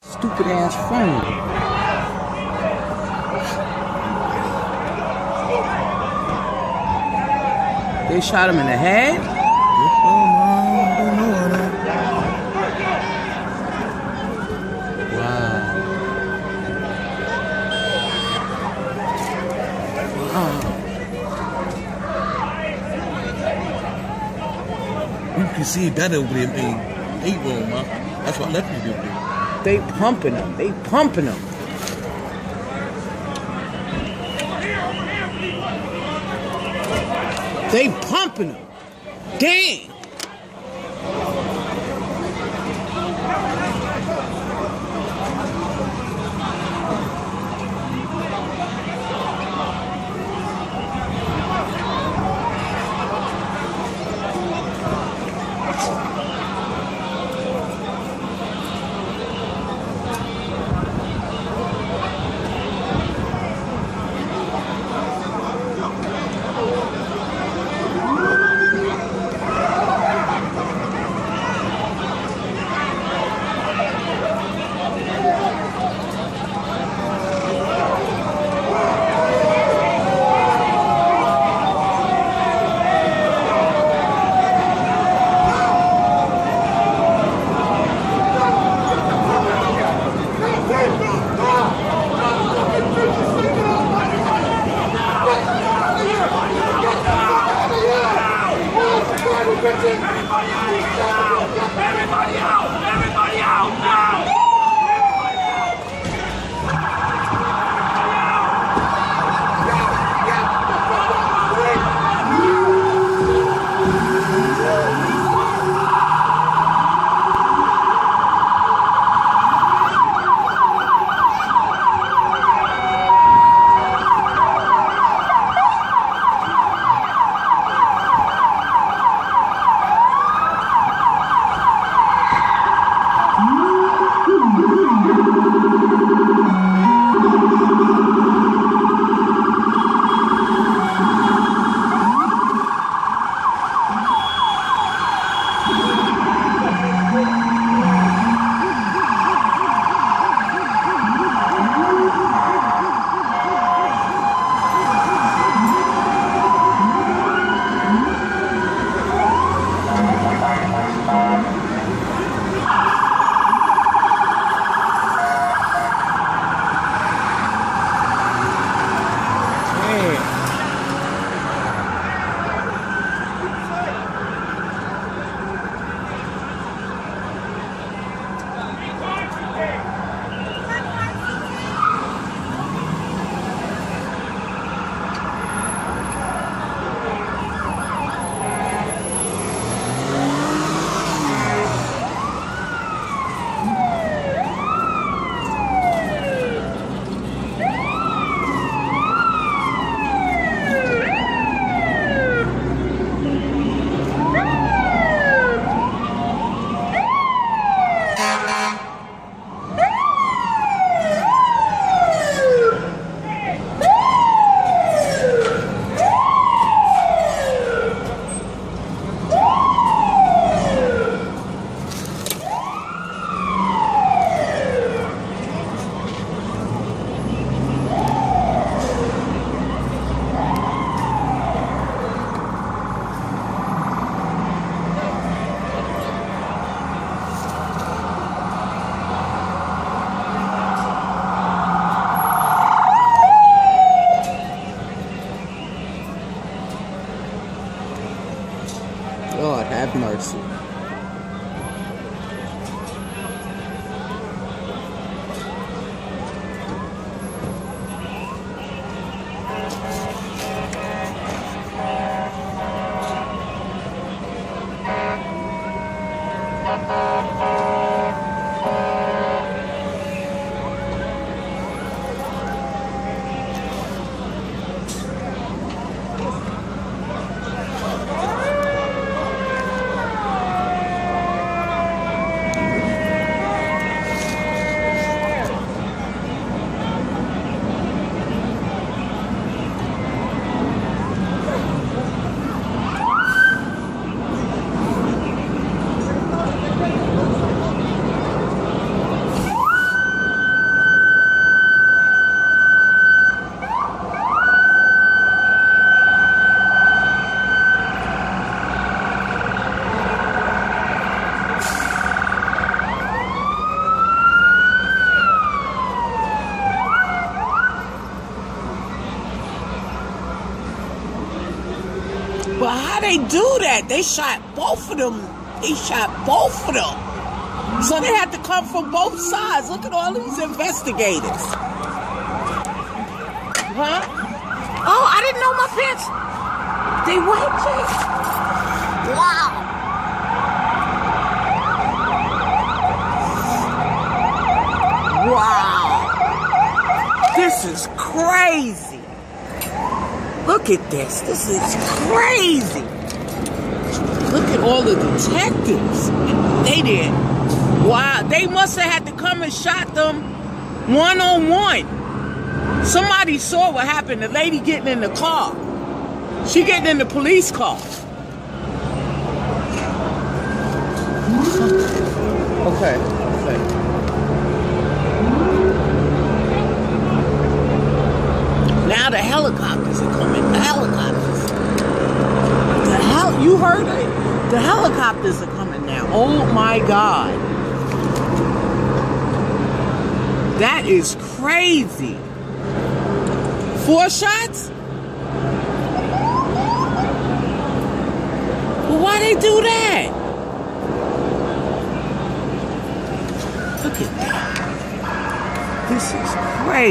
Stupid ass phone. They shot him in the head? I don't know how that. You can see that over there in 8 room, man. That's what left me do. They pumping him. They pumping him. They pumping him. Damn. they do that? They shot both of them. They shot both of them. So they had to come from both sides. Look at all these investigators. Huh? Oh, I didn't know my pants. They white chicks. Wow. Wow. This is crazy. Look at this. This is crazy. Look at all the detectives. They did. Wow. They must have had to come and shot them one-on-one. Somebody saw what happened. The lady getting in the car. She getting in the police car. Okay. Now the helicopters are coming. The helicopters. You heard it? The helicopters are coming now. Oh my God. That is crazy. 4 shots? Well, why they do that? Look at that. This is crazy.